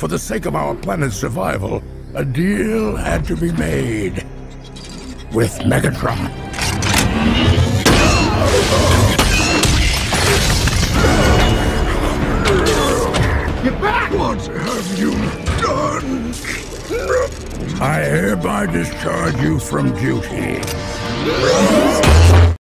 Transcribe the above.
For the sake of our planet's survival, a deal had to be made. With Megatron. Get back! What have you done? I hereby discharge you from duty.